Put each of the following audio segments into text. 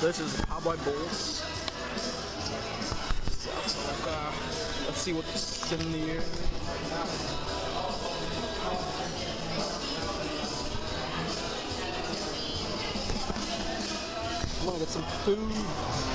This is Cowboy Bulls. Let's see what's in here. I'm gonna get some food.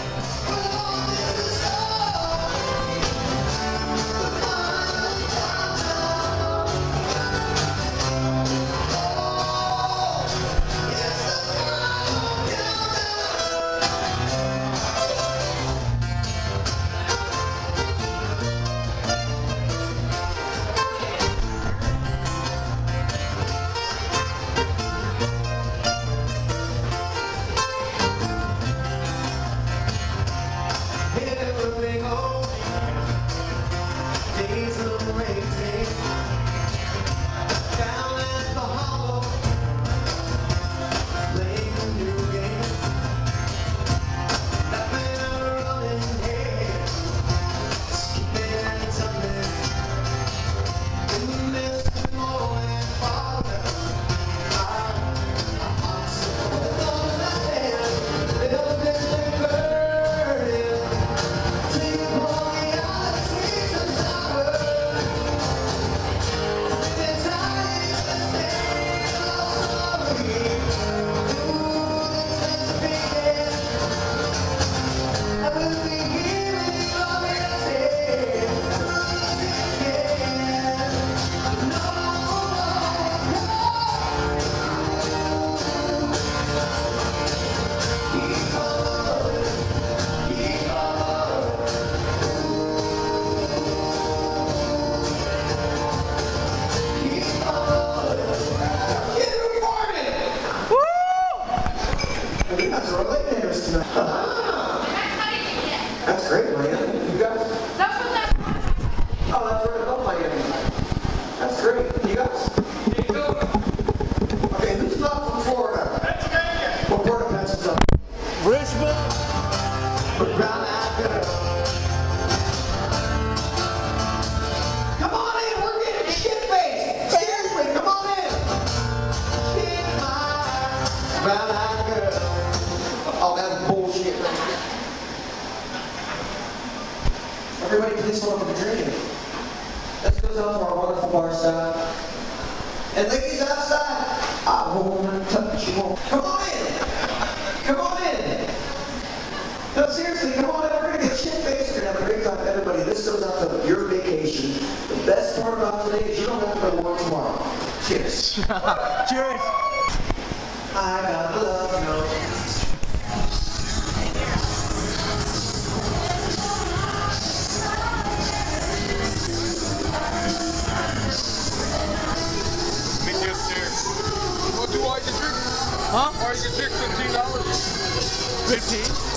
That's great, man. You guys? That's what that. Oh, that's right. I love Miami. That's great. You guys? Okay, who's not from Florida? Pennsylvania. What part of Pennsylvania? Richmond. Brown-eyed girl. Come on in. We're getting shit-faced. Seriously, come on in. She's my brown-eyed girl. Oh, that's bullshit. Everybody please hold up a drink. Let's go down to our wonderful bar staff. And ladies outside, I wanna touch you. Come on in. Come on in. No, seriously, come on in. We're gonna get shit-faced. We're gonna have a great time. Everybody, this goes out to your vacation. The best part about today is you don't have to go to work tomorrow. Cheers. Cheers. I got a love note. Huh? Or you can take $15. 15?